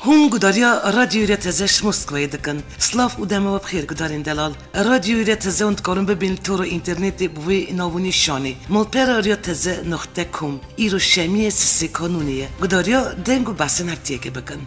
هون گداریا رادیو رتزش مسکوی دکن سلاف و دما بخیر گدارین دلال رادیو رتزه اند کارم ببین تو رو اینترنت بوی ناونی شانی ملپر رتزه نقطه کم ایرو شمی سیسی کانونیه گداریا دنگو بسن هرتیه که بکن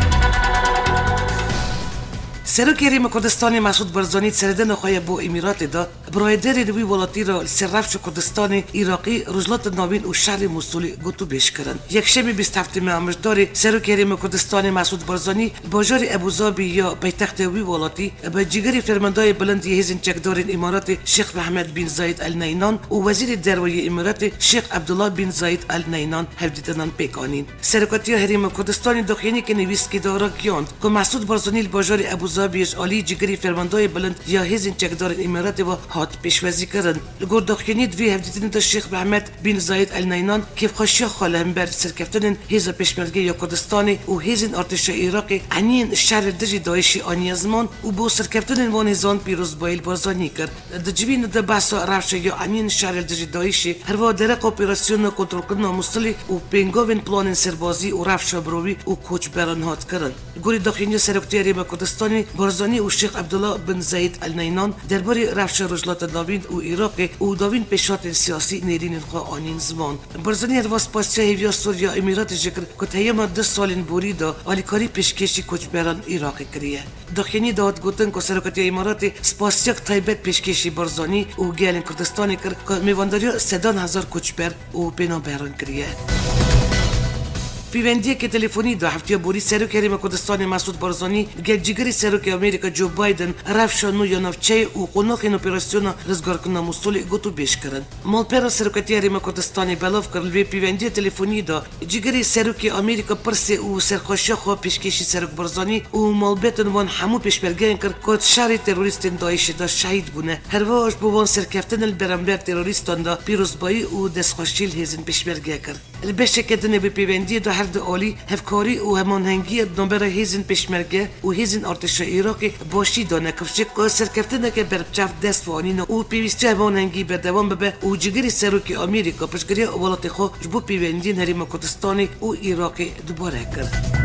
سرکیریم کردستانی مسعود برزانی سردن خواهی با امارات دا برایدری دوی ولاتی را سررفش کردستان عراقی رجلات ناوین و شهر موصولی گوتو بیش کردن. یک شمی 27 امشداری سرکیریم کردستان مسعود برزانی باجار ابوظبی یا پایتخت وی ولاتی به جیگری فرماندهای بلند هیزن چکدار امارات شیخ محمد بن زاید ال نهیان و وزیر دروی امارات شیخ عبدالله بن زاید ال نهیان هفدیدنان پیکانین. سرکاتی حریم کردستان داخلی که نویسکی دارا کیاند که مسعود برزانی باجار ابوظبیش علی جیگری فرماندهای بلند یا هیزن چکدار امارات و هات پیشوازی کردن. لگور داخلی دوی هفدیدن دا شیخ محمد بن زاید ال نهیان که خواهی خاله هم بر سرکفتن هیز پیشمرگی یا کردستانی و هیزن ارتش عراقی عنین شهر دژی داعشی آنی زمان و با سرکفتن وان زان پیروز بایل برزانی کرد. دجوین د بحث رفش یا عنین شهر دژی داعشی هر و درک اپراسیون کنترل کردن موصلی و پنگوین پلان سربازی و رفش بروی و کوچ بران هات کردن. گوری داخلی سرکتری با کردستانی برزانی و شیخ عبدالله بن زاید ال نهیان درباره رفش رجلات ناوین و عراقی و داوین پیشات سیاسی نیرین خو آنین زمان. برزانی هر واس پاسیا هیویا سوریا امارات ذکر که هیما 10 سالین بوری دا آلیکاری پیشکشی کوچ بران عراقی کریه. داخلی داد گوتن که سرکتی امارات سپاسیک تایبت پیشکشی برزانی و گیلن کردستانی کرد که میوانداری 100,000 کوچ بر و بنا بران کریه. پیوندی که تلفنی دو هفته بوری سرکریم کردستان مسعود برزانی گل جیگری سرک امریکا جو بایدن رفشانو یا نفچه و قناخین اپراسیون رزگار کنه موصول گوتو بیش کردن. مالپر سرکتی ریم کردستان بلاف کرد وی پیوندی تلفنی دا جیگری سرک امریکا پرسی و سرخوشی خو پیشکشی سرک برزانی و مالبتن وان همو پیشبرگین کرد که شهر تروریستین داعش دا شهید بونه. هر واش بوان سرکفتن البرانبر تروریستان دا پیروزبایی و دستخوشیل هزین پیشبرگی کرد. البشه کدن به پیوندی دا هر عالی هفکاری و همانهنگی نمبر هیزن پیشمرگه و هیزن ارتش عراقی باشی دانه کفشک که سرکفتنه که برچف دست وانین و پیوستی همانهنگی بردوام ببه و جگری سروک امریکا پشگری ولات خو جبو پیوندین حریم کردستانی و عراقی دوباره کرد.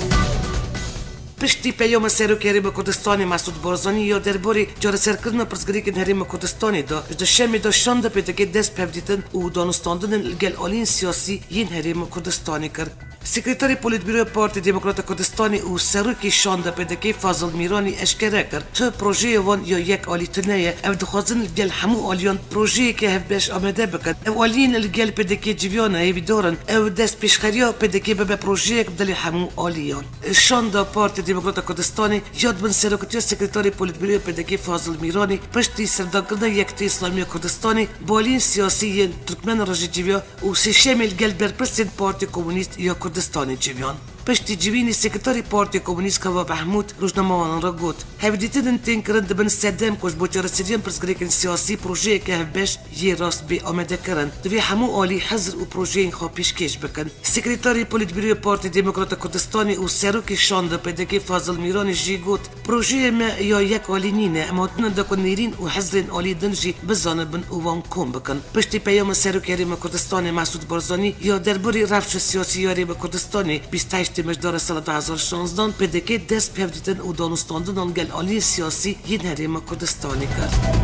پشتی پیام سرکریم کردستان مسعود برزانی یا درباره جار سرکردن پرسگری که حریم کردستانی دا شمی دا شانده پیدا که دست پفدیدن و دانستاندن گل آلین سیاسی این حریم کردستانی کرد. سکرتری پلیتبیرو پارتی دموکرات کردستانی و سروکی شانده پیدا که فاضل میرانی اشکره کرد تو پروژه وان یا یک آلی تنیه او دخوازن گل همو آلیان پروژه که هف بهش آمده بکن او آلین گل پیدا که جویانه هیوی دارن او دست پیشخریا پیدا که به پروژه بدل همو آلیان شانده پارتی دموکرات کردستانی یاد بن سرکتی سکرتری پلیتبیرو پیدا که فاضل میرانی پشتی سردارکردن یکتی اسلامی کردستانی بالین سیاسی ترکمن راججیویا و سشمیل گل برپرسین پارتی کمونیست یا کردستان جویان. پشتی جوینی سکرتری پارتی کمونیست که محمود روزنامه‌وان را گفت هفدیدن تین کرند بن صدام کش بچه رسیدن پرسگریکن سیاسی پروژه که هفبش یه راست به آمده کرند دوی همو عالی حضر و پروژه این خواه پیشکش بکن. سکرتری پلیتبیرو پارتی دموکرات کردستانی و سروک شانده پیدا که فاضل میرانی جی گفت پروژه ما یا یک عالی نینه اما تنه دکن نیرین و حضرین عالی دنجی بزانه بن اوان کم بکن. پشتی پیام سروک حریم کردستان مسعود برزانی یا درباره رفش سیاسی حریم کردستانی 28 مجدار سال 2016 پیدا که دست پفدیدن و دانستاندن گل آلی سیاسی این حریم کردستانی کرد.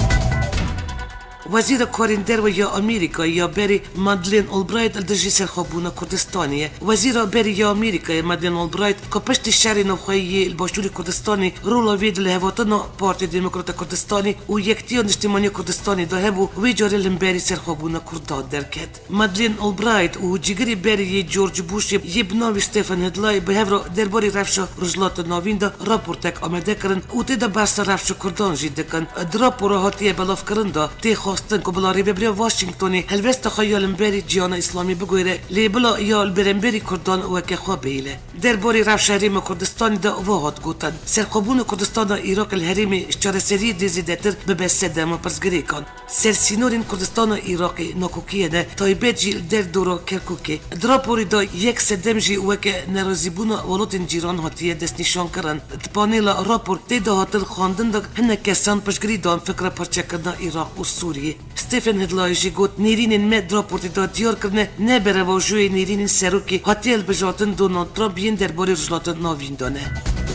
وزیر کارندر و یا امریکا یا بری مادلین اولبرایت الدجی سرخوابونه کردستانیه. وزیر بری یا امریکا مادلین اولبرایت که پشت شهر نوخوایی الباشوری کردستانی رولا وید لحواتنا پارتی دموکرات کردستانی و یکتیان اجتماعی کردستانی ده بو وی جاری لنبری سرخوابونه کردان درکت. مادلین اولبرایت و جیگری بری جورج بوش یبناوی ستیفن هدلای به هفرو درباری رفش رجلات ناوین ده راپورتک آمده کرن و تیدا بحث رفش کردان جیده کن. دراپورا هاتیه بلاف کرن ده تی خواستن که بلا ریبری واشنگتونی هلوست خیال بری جیان اسلامی بگویره لی بلا یا برنبری کردان و که خواه بیله. درباره رفش حریم کردستان دا واحد گوتن سرخوبون کردستان عراق الحریم اشتر سری دیزیدتر به بسته ما پرسگری کن. سرسینورین کردستان عراقی ناکوکیه ده تایبت جیل در دورو کرکوکی. دراپوری دا یک سدم جی و که نرازیبون ولوتین جیران هاتیه دست نشان کرن. پانیلا راپور تیدا هاتل خواندن دا هنه کسان پشگری دان فکر پرچه کردن عراق و سوریه. سوریه ستیفن هدلایشی گوت نیرین مد راپورتی دا دیار کرنه نه بره واجوی نیرین سروکی هاتیل بجاتن دونالد ترامپ ین درباره رجلات ناوین دانه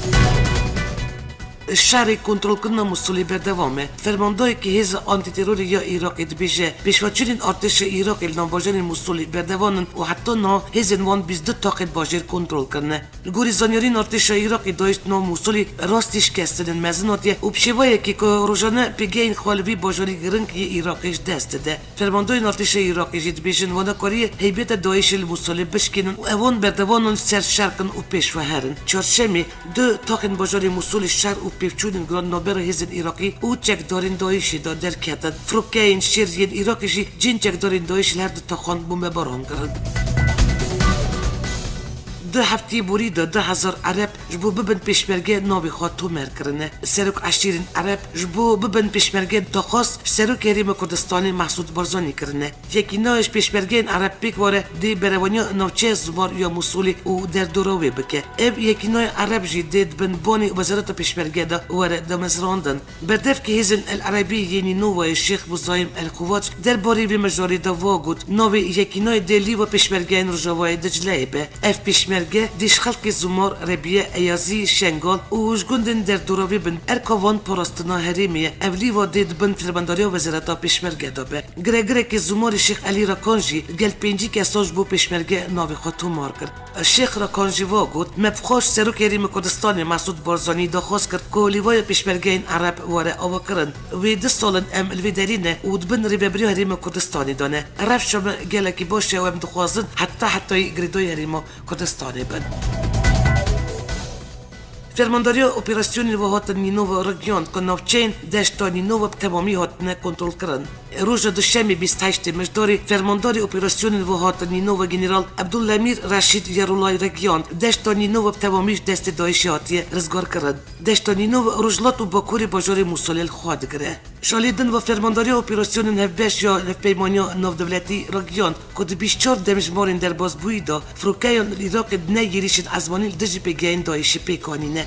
شهر کنترل کردن مسئولی بردوامه فرماندهی که هیز آنتی تروری یا عراق دبیجه پیشواچرین ارتش عراق نامباجر مسئولی بردوانن و حتی نه هیز وان 22 طاقت باجر کنترل کنه گوری زانیارین ارتش عراق داشت نام مسئولی راستش کستن مزناتیه و پشیوایی که روزانه پیگین خالوی باجری گرنگی عراقش دست ده فرماندهی ارتش عراق دبیجن وانا کاری هیبت داعش المسئولی بشکنن و اوان بردوانن سر شرکن و پیشوهرن چهارشنبه دو طاقت باجر مسئول شهر و پیفچودن گران نابر هیزن عراقی او چک دارین دایشی دا در کتن فروکه این شیرین عراقیشی جین چک دارین دایش لرد تا خان بومه باران کرد 2 هفته بوری دا 10,000 عرب جبو ببن پیشمرگه ناوی خواه تو مرکرنه سروک عشیرین عرب جبو ببن پیشمرگه داخواست سروک حریم کردستانی محسود بارزانی کرنه یکی نایش پیشمرگه عرب پیک واره دی بروانیا نوچه زمار یا مسئولی او در دوروی بکه اب یکی نای عرب جی دید بن بانی وزارت پیشمرگه دا واره دا مزراندن بردف که هیزن العربی یعنی نووی شیخ بزایم القواج در باری به مجاری دا واگود نووی یکی نای دلی و پیشمرگه رجوای دجله به اف پیشمرگه دیش خلق زمار ربیه ایازی شنگال و وجگوندن در دوروی بن ارکوان پراستنا حریمیه اولی و دید بن فرمانداری وزارتا پیشمرگه دابه گره که زمار شیخ علی راکانجی گل پنجی که اساس بو پیشمرگه ناوی خاطو مار کرد شیخ راکانجی واگود مبخوش سروک حریم کردستان مسعود بارزانی داخواست کرد که لیوای پیشمرگه این عرب واره آوا کرن و 2 سالن ام الویدرینه و دبن ریببری حریم کردستانی دانه عرب شما گله که باشه و ام دخوازن حتی گریدوی حریم کردستانی بن فرمانداری اپراسیون و هات نینو رگیون که نوچین دشت نینو تمامی هات نه کنترل کردن روز دوشنبه 28 مجداری فرمانداری اپراسیون و هات نینو گنرال عبدالامیر رشید یارولای رگیون دشت نینو تمامیش دست داعش هاتی رزگار کرد دشت نینو روزلات و باکوری باجار موسول خود گره شالیدن و فرمانداری اپراسیون هفبش یا هفپیمانیا نوودولتی رگیون که 24 دمجمارین در بازبویی دا فروکیان عراق نه یریشد ازمانی دجی پیگین داعش پیکانینه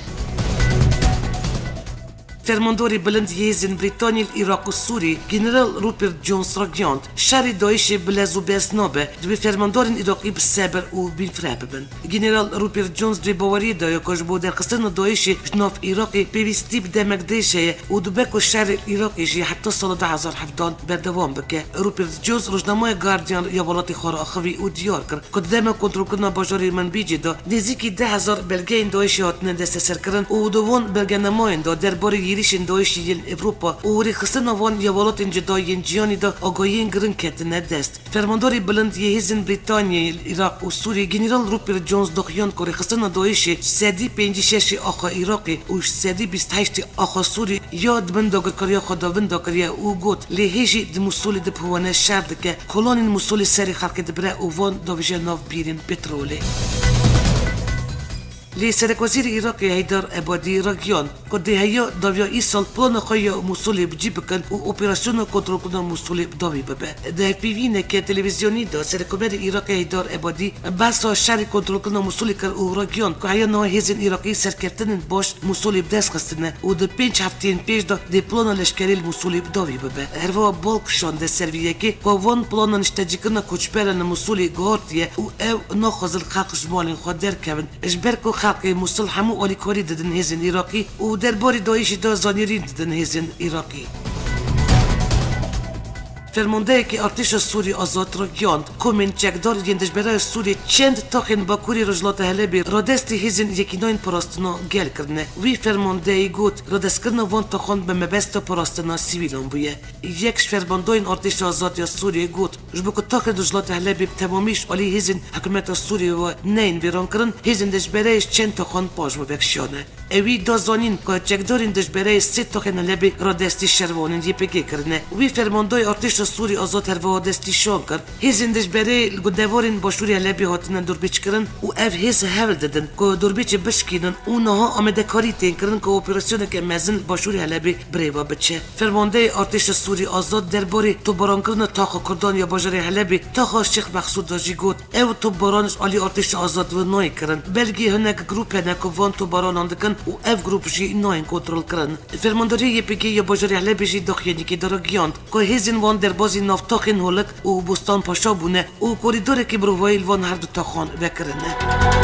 فرمانداری بلند یزن بریتانیا العراق و سوری جنرال روپرت جونز راگیاند شهر داعش بلزو بسنابه دوی فرماندارین عراقی بسابر و بین فرابن جنرال روپرت جونز دوی باوری دایا کاش بود در قصدن داعش جناف عراقی پیوستی بدمک دیشه و دوبک و شهر عراقی جی حتی سال 2017 بردوام بکه روپرت جونز روزنامه گاردیان یا ولات خار اخوی و دیار کرد که دم کنترل کردن باجاری من بیجی دا نزدیکی 10,000 بلگین داعش هاتن دست سر کردن و دوون بلگنماین دا درباره یریشن داعش یل اروپا و ریخستن وان یوالات جدای جیانی دا آگاهی گرن کتنه دست فرمانداری بلند یهزن بریتانیا عراق و سوریه جنرال روپرت جونز دخیان که ریخستن داعش 156 آخا عراقی و 128 آخا سوری یاد بنداگر کریا خداوند کریا او گوت لهجی د مسئول د پوانه شرد که کلان مسئول سری خلق دبره و وان داویجه ناف بیرین پتروله لسرک وزیر عراق حیدر عبادی راگیان که دهیا داویا ای سال پلان خواهی مسئول بجی بکن و اپراسیون کنترل کنن مسئول داوی ببه ده پیوینه که تلویزیونی دا سرکومر عراق حیدر عبادی بسا شهر کنترل کنن مسئول کر و راگیان که هیا نوع هزین عراقی سرکرتن باش مسئول بدست خستنه و ده 5 هفتین پیش دا ده پلان لشکری مسئول داوی ببه هروا بالک شان ده سرویه که وان پلان نشتجی کنن کچبرن مسئول گارتیه و او ناخذ الخلق جمال خود در کبن اجبرکو خلق مسل همو آلی کاری دادن هزین عراقی و درباره داعش دا زانیرین دادن هزین عراقی فرمانده که ارتش سوری آزاد را گیاند کومن چکدار یندش برای سوری چند تاخن باکوری رجلات حلبی رادستی هزین یکی نوین پراستنا گل کرنه وی فرمانده ای گوت رادست کرنه وان تاخن به مبست پراستنا سیویلان بویه یکش فرمانده این ارتش آزاد یا سوری گوت جبو که تاخن رجلات حلبی تمامیش علی هزین حکومت سوری و نین ویران کرن هزین دش برایش چند تاخن پاش بکشانه اوی دازانین که چکدارین دش برای 3 تاخن حلبی رادستی شروانین یپگی کرنه وی فرمانده ارتش سوری آزاد هر و دستی شان کرد هیزندش برای گدوارین باشوری حلبی هاتنن دوربیچ کردن و اف هیز هول دادن که دوربیچ بشکینن و نها آمده کاری تین کردن که اپراسیون که مزن باشوری حلبی بریوا بچه فرمانده ارتش سوری آزاد درباره توباران کردن تاخ کردان یا باجر حلبی تاخ شیخ مقصود داشی گفت او توبارانش علی ارتش آزاد و نای کردن بلگی هنگ گروپ هنگ وان توباران اندکن و اف گروپ جی ناین کنترل کردن فرمانداری یپیگی یا باجر حلبی جی داخلی که دراگیاند که هیزن وان در بازی نفتاخین هولک و بستان پاشا بونه و کوریدور که بروایل وان هر دو تاخان وکرنه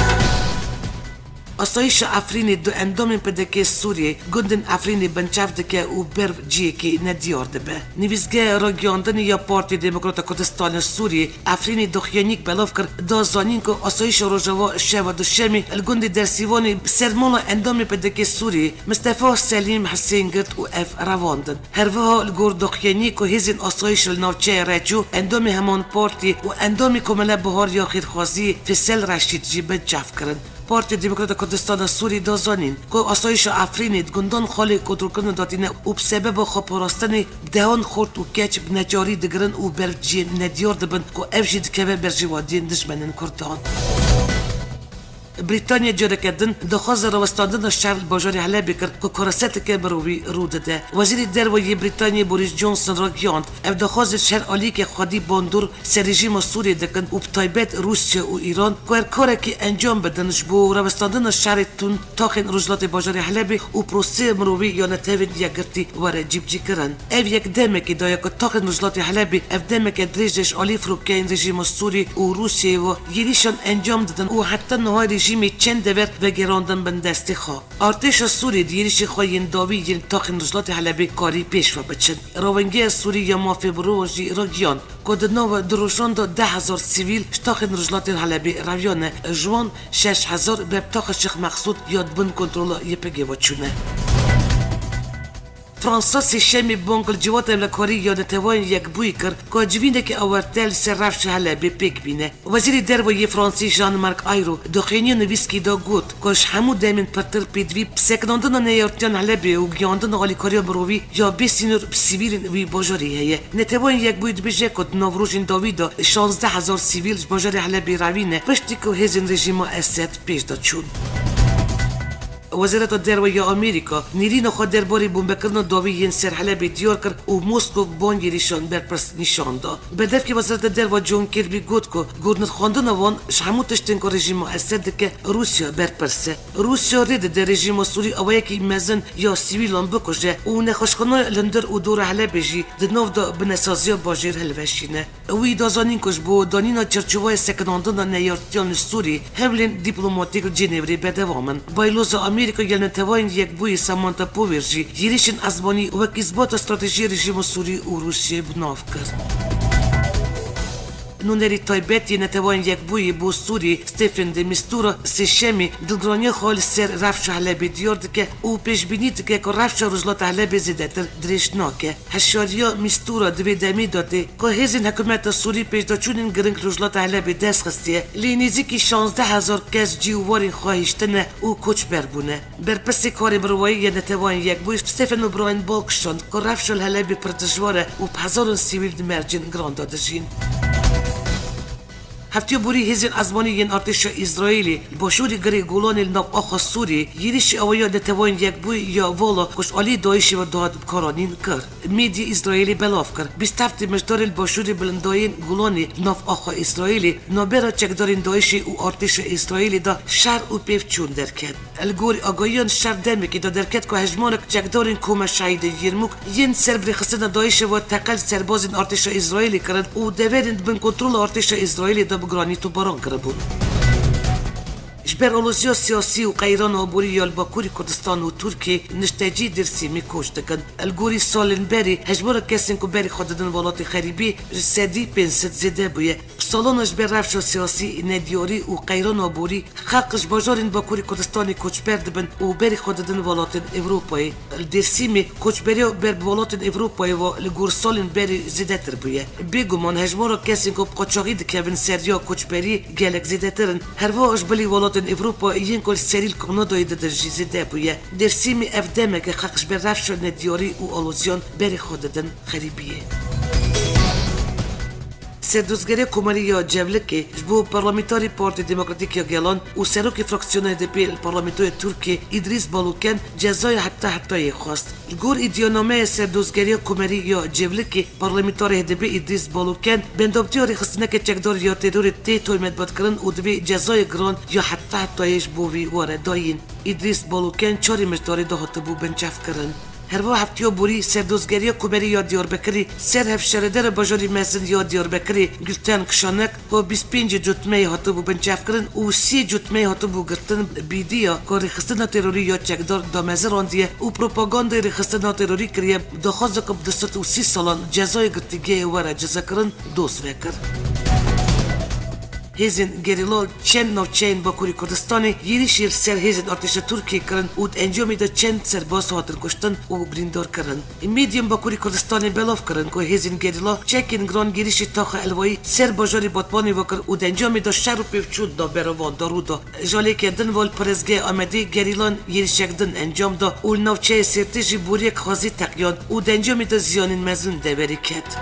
آسایش افرینی دو اندام پدکه سوریه گندن افرینی بنچفت که او برو جیه که ندیار دبه نویزگاه را گیاندن یا پارتی دموکرات کردستان سوریه افرینی دخیانیک بلاف کرد دازانین که آسایش روژوا شوا دو شمی الگند در سیوانی سرمالا اندام پدکه سوریه مصطفی سلیم حسین گرد و اف رواندن هرواها الگور دخیانیک و هزین آسایش الناوچه رجو اندام همان پارتی و اندام کمله بهار یا خیرخوازی فیصل رشید جی بجف کرد پارتی دموکرات کردستان سوری دازانین که آسایش افرینید گندان خالی کنترل کردن دادینه و بسبب خاپراستن دهان خورد و کچ نجاری دگرن و برجی ندیار دبن که افجید که برجوادین دشمنن کردان بریتانیا جوره کردن دخواست روستاندن شهر باجاری حلبی کرد که کارست که بروی رو داده وزیر دروی بریتانیا بوریس جانسون را گیاند اف دخواست شهر عالی که خودی باندور سر رژیم سوریه دکن و بتایبت روسیه و ایران که کاری که انجام بدنش بو روستاندن شهر تون تاخین رجلات باجاری حلبی و پروسه مروی یا نتوین یگرتی وره جیبجی کرن اف یک دمه که دایا که تاخین رجلات حلبی اف دمه که دریجش عالی فروکین رژیم سوری و روسیه و یریشان انجام دادن و حتی نهای رژیم چند دورت و گراندن بن دستی خواه ارتش سوری دیریش خواهین داوی ین تاخین رجلات حلبی کاری پیش و بچن روانگی سوری یا مافی بروژی را گیان کد نو دروشان دا 10,000 سیویل تاخین رجلات حلبی رویانه جوان 6,000 به تاخ شیخ مقصود یاد بن کنترل یپگی و چونه فرانسا سیشمی بانکل جوات املکاری یا نتوان یک بوی کرد که جوینه که آورتل سر رفش حلبی پیک بینه وزیر دروی فرانسی ژان مارک آیرو دخینی نویسکی دا گوت کاش همو دامن پرتر پیدوی سکناندن نیارتیان حلبی و گیاندن آلیکاریا بروی یا بیسینور سیویل وی باجاری هیه نتوان یک بوید بجه کد نوروژین داویدا 16,000 سیویل باجاری حلبی روینه پشتی که هزین رژیم اسد پیش داد چون وزارت دروی آمریکا نیرین خود درباره بمب کردن داوی ین سر حلبی دیار کرد و مسکو بانگی ریشان برپرس نشان داد بدف که وزارت درو جون کربی گفت که گورنر خواندن وان همو تشتن که رژیم اسد که روسیا برپرسه روسیا رید در رژیم سوری اوایی که مزن یا سیویلان بکشه و نخوشخانه لندر و دور حلبی جی دنو دا بنسازی باجر هلوشینه وی دازانین کش بو دانینا چرچوای سکناندن نیارتیان سوری هملین دیپلماتیک جنیوری بدوامن بایلوز امریکا یل نتوان یک بوی سامانتا پوورجی یریشن ازبانی و کیزبات استراتژی رژیم سوری و روسیه بناف کرد نونری تایبتی نتوان یک بوی بو سوری ستیفن دی میستورا سیشمی دلگرانی خال سر رفش حلبی دیارد که او پیش بینید که رفش رجلات حلبی زیدتر درشناکه هشاریا میستورا دوی دمی داده که هزین حکومت سوری پیش دا چونین گرنگ رجلات حلبی دست خستیه لینیزی که 16,000 کس جیووارین خواهشتنه او کچ بربونه برپسی کاری بروایی نتوان یک بوی ستیفن و براین بالکشاند که رفش حلبی پرتجواره و هزاران سیویل مرجن گراند دادشین هفته بوری هزین ازمانی ین ارتش اسرائیلی باشوری گری گولان ناو آخا سوری یریش اویا نتوان یک بوی یا والا کش علی دایشی و داد کارانین کرد میدی اسرائیلی بلاف کرد بیستفتی مجدار باشوری بلنداین گولانی ناو آخا اسرائیلی نابرا چکدارین دایشی و ارتش اسرائیلی دا شر و پیف چون درکد الگوری آگایان شر دمی که دا درکد که هجمانک چکدارین کوم شهید یرموک ین سربری خستن دایش و تقل سربازین ارتش اسرائیلی کرد و دویرند بن کنترل ارتش اسرائیلی دا بگرانی تو باران کربون جبرالوزیا سیاسی و قیران عبوری یالباکوری کردستان و ترکی نشتاجی درسی می کشتکن الگوری سالن بری هجبار کسین که بری خوددن ولات خریبی سدی پنست زده بویه سالانش بر رفش سیاسی ندیاری و قیران عبوری خلقش باجارین باکوری کردستانی کچبر دبن و بری خوددن ولات اروپایی درسی می کچبری بر ولات اروپایی و لگور سالن بری زده تر بویه بگمان هجبار کسین که قاچاقی دکوین سریا کچبری گلک زده ترن هر واش بلی ولات اوروبا این کل سریل کانادایی در جیزده بویه در سیمی افدمه که خاکش بر رفش ندیاری و آلوزیان بری خوددن خریبیه سردوزگری کمری یا جولکی جبو پارلمانتاری پارتی دموکراتیک یا گلان و سروک فراکسیون هدپی پارلمانتوی ترکیه ادریس بالوکن جزای حتی خواست. گور ایدیونامه سردوزگری کمری یا جولکی پارلمانتاری هدپی ادریس بالوکن بندابتی ریخستنه که چکدار یا تدور تی تویمت باد کردن و دوی جزای گران یا حتیش بوی وارداین. ادریس بالوکن چاری مجداری دهات بو بنچف کردن. هر وقت هفتیو بوری سردوزگری کمری یا دیاربکری سر هفشردر باجاری مزن یا دیاربکری گلتن کشانک و 25 جتمه هاتو بو بنچف کردن و 30 جتمه هاتو بو گرتن بیدیا که ریخستن تروری یا چکدار دامزه راندیه و پروپاگاند ریخستن تروری کریه دخوازه که بدست و 30 سالان جزای گرتگی وره جزا کردن دوست وکر. هزین گریلال چند نوچین با کوری کردستانی یریشیر سر هزین ارتش ترکیه کردن و انجامی دا چند سرباز هاتن کشتن و بریندار کردن. میدیم با کوری کردستانی بلاف کردن که هزین گریلا چکین گران گریشی تاخ الوایی سر باجاری باتبانی وکر و انجامی دا شر و پیوچود دا بروان دارو دا جالی که دن وال پرزگه آمده گریلان یریشک دن انجام دا و نوچه سرتیجی بوریک خازی تقیان و انجامی دا زیانین مزن دوری کد.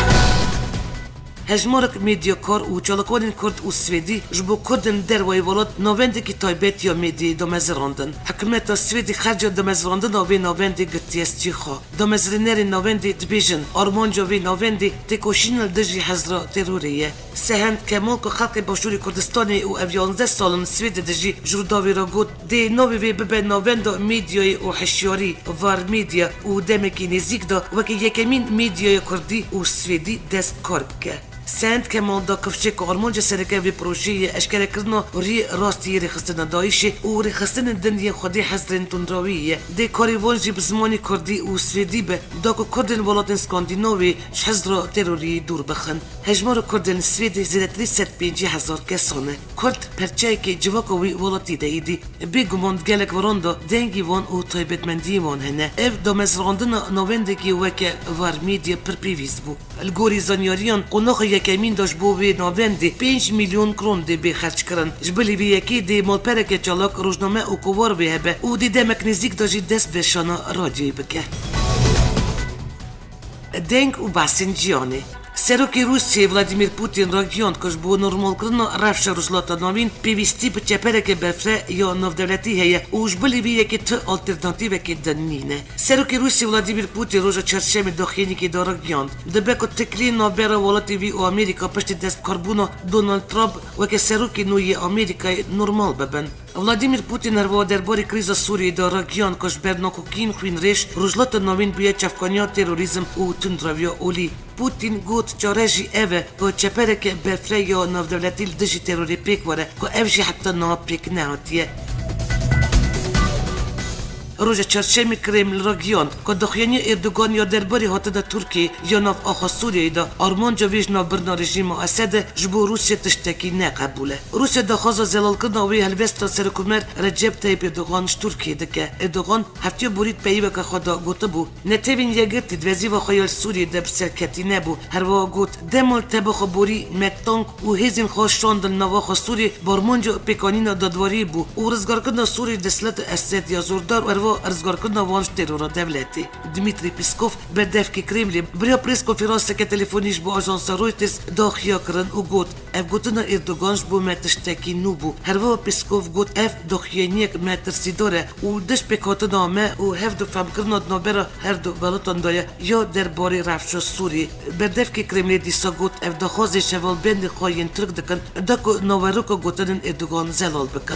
هجمارک میدیاکار و چالکوان کرد و سویدی جبو کردن در ویولات نوندی که تایبت یا میدی دمزراندن. حکومت سویدی خرج دمزراندن آوی نوندی گتیستی خوا. دمزرینر نوندی دبیجن آرمانجا وی نوندی تکوشینل دجی حزرا تروریه. سهند کمال که خلق باشوری کردستانی و اویانزه سالن سوید دجی جرداوی را گود دی نوی وی ببه نوند میدیای و حشیاری وار میدیا و دمکی نزیک دا وکی یکمین میدیای کردی و سویدی دست کار که. سند کمال دا کفشک آرمان جسرکه وی پروژه اشکال کردن ری راستی رخصتن دایشه و رخصتن دنیا خودی حضرن تندراویه دی کاری وانجی بزمانی کردی و سویدی به دا که کردن ولاتن اسکاندیناوی حضر تروری دور بخن هجمار کردن سویدی زیده 350,000 کسانه کرد پرچه که جواک وی ولاتی دایدی بگماند گلک وراندا دنگی وان و تایبت مندی وان هنه اف دا مزراندن نوندگی وکه وار میدیا پر پیویز بو الگوری زانیاریان قناخ یکمین داشت بو وی نوندی 5 میلیون کرون دی بی خرج کرن جبلی وی یکی دی مالپرک چالاک روزنامه و کوار وی هبه و دی دمک نزیک داشت دست به شانا رادیوی بکه دنگ و بحثین جیانه سروکی روسیه ولادیمیر پوتین را گیاند کش بو نرمال کردن رفش روزلاتا نوین پیوستی به چپرک بفره یا نوودولتی هیه و جبلی وی یکی تو آلترناتیو که دنینه سروکی روسیه ولادیمیر پوتین روز چهارشنبه داخلی که داره گیاند دبکو تکلی نابر ولاتی وی و آمریکا پشت دست کاربونا دونالد ترامپ و که سروکی نوی آمریکا نرمال ببن ولادیمیر پوتین هر درباره کریز سوریه داره گیاند کش برناکوکین خوین ریش روزلاتا نوین بیه چفکانیا تروریسم و تندرویا اولی پوتین گوت جارجی اوه که چپرک بفره یا نوودولتی لدجی تروری پیک وره که اوشی حتی نا پیک نهاتیه روز چهارشنبه کرمل را گیاند که دخیانی اردوگان یا درباره هاتد ترکیه یا ناف آخا سوریه دا آرمان جاویج نابرنا رژیم اسد جبو روسیه تشتکی نقبوله روسیه دخواست زلال کردن وی هلوستا سرکومر رجب طیب اردوغانش ترکیه دکه اردوغان هفتیو برید پیوه که خدا گوته بو نتوین یگرتی دوزی و خیال سوریه دب سرکتی نبو هر وا گوت دمال تبخ بوری مکتانک و هزین خواست شاندن نواخ سوریه بارمانجا پیکانین دادواری بو و رزگار کردن سوریه دسلت اسد یا زوردار و ارزگار کردن وانش ترور دولتی دمیتری پیسکوف به دفکی کرملی برای پریس کنفرانس که تلفنیش با آژانس رویترز داخیا کردن و گوت اف گوتن اردوغانش بو متشتکی نو بو هر وا پیسکوف گوت اف داخیانیک مترسی داره و دش بکات نامه و هف دو فهم کردن نابرا هر دو بلاتان دایه یا درباره رفش سوری به دفکی کرملی دیسا گوت اف دخواز شوال بند خواهین ترک دکن دکو نوارو گوتن اردوغان زلال بکن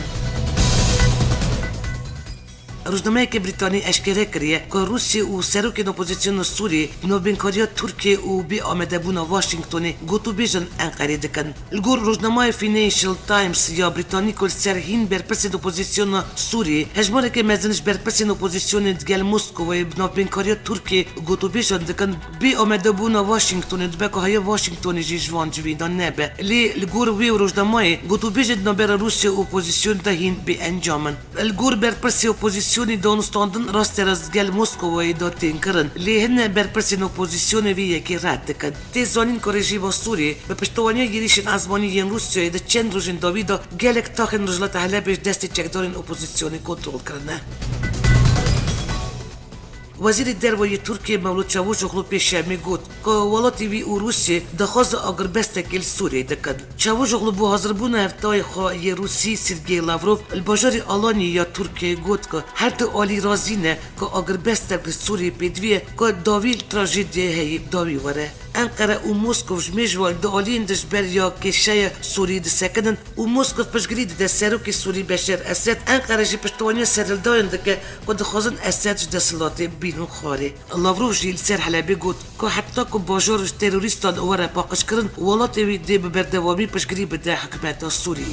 روزنامه که بریتانی اشکره کریه که روسیه و سروک اپوزیسیون سوریه نوبینکاری ترکیه و بی آمده بونا واشنگتونی گوتو بیژن انقره دکن الگور روزنامه فینانشل تایمز یا بریتانی کل سرهین برپرس اپوزیسیون سوریه هجماره که مزنش برپرس اپوزیسیون دگل مسکو و نوبینکاری ترکیه گوتو بیژن دکن بی آمده بونا واشنگتونی دبکو های واشنگتونی جیجوان جویدان نبه لی الگور وی روزنامه گوتو بیژن نبر روسیه اپوزیسیون دهین بی انجامن الگور برپرس اپوزیسیون دانستاندن راست رزگل مسکو و ایداتین کرن لی هن برپرسین اپوزیسیون وی یکی رد دکن تی زانین که رژیم سوریه به پشتوانی گیریشن ازمانی ین روسیه ده چند روزین داویدا گلک تاخن رجلات حلبش دستی چکدارین اپوزیسیونی کنترل کرنه وزیر دروی ترکیه مولود چاوشوغلو پیشمی گفت که ولاتی وی و روسیه دخواست آگربستکل سوریه دکد. چاوشوغلو بو حاضر بونه هفتای خواهی روسی سرگی لاوروف الباجار آلانی یا ترکیه گفت که هر دو آلی رازی نه که آگربستکل سوریه پیدویه که داویل تراژدیه هی داوی وره. انقره و موسکو جمیجوال دو آلین دشبر یا کشه سوری دسکدن و موسکو پشگری ده سروک سوری بشر اسد انقره جی پشتوانی سرل داین دکه که دخوازن اسد دسلات بینو خاره. لاوروف جیل سر حلبی گفت که حتی که باجارش تروریستان وره باقش کرن ولات وی ده ببردوامی پشگری بده حکمت سوری.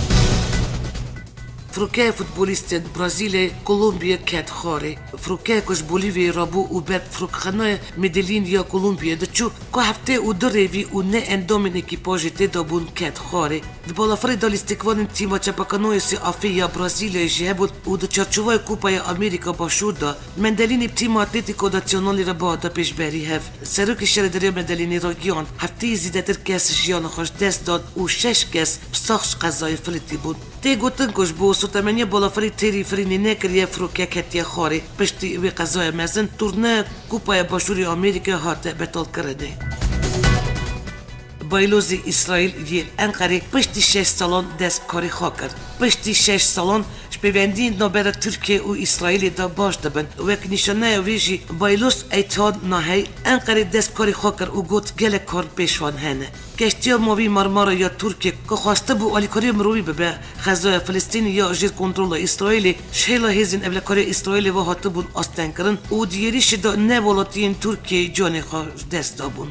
فروکه فوتبالیست برزیل کولومبیا کت خاره. فروکه کش بولیوی رابو و بعد فروکخانه مدلین یا کولومبیا دچو که هفته و دروی و نه اندامین اکیپاژ تدابون کت خاره. دبالافری دالیستکوان تیما چپاکانویسی آفیا برزیل جهبود و دو چارچوبای کوپای آمریکا باشودا مندلین تیم اتلتیکو ناسیونالی را با دا پیشبری هف. سروک شهر دریا مندلین راگیان هفته زیادتر کس جیان خوش دست داد و 6 کس بساخش قضای فلتی بود. تی گوتن کش بو سوتمنی بالافری تری فرینی نکریه فروکه کتیه خاره پشتی وی قضای مزن تورنه کوپای باشوری آمریکا هات بتال کرده. بایلوزی اسرائیل یل انقره پشتی 6 سالان دست کاری خواه کرد. پشتی 6 سالان شپیوندی نوبر ترکیه و اسرائیل دا باش دبن و نشانه ویجی بایلوز اتحاد نهایی انقره دست کاری خواه کرد و گوت گل کار پیشوان هنه. کشتی ماوی مارمارا یا ترکیه که خواسته بو آلیکاری مروی ببه غزای فلسطین یا جیر کنترول اسرائیل شیلا هزین ابلکاری اسرائیل و هاته بون آستن کرن و دیگری شده نه ولاتین ترکیه جانی خواه دست دابون.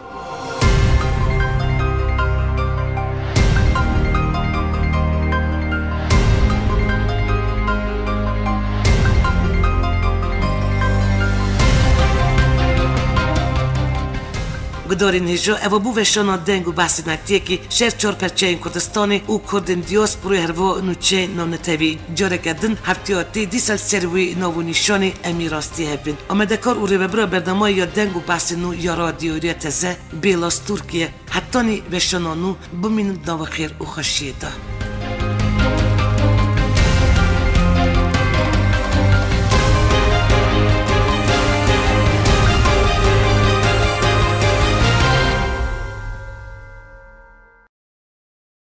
گدارین هجا اوا بو وشانا دنگ و بحث نکتیه که شهر 4 پرچه این کردستانی او کردن دیاس بروی هروا نوچه نامنتوی جاره کردن هفتیاتی دیسال سروی ناو نیشانی امیراستی هبین. آمده کار او ریبرا بردمای یا دنگ و بحث نو یا رادیوری تزه بیلاس ترکیه حتانی وشانا نو بمین ناو خیر و خشیه ده.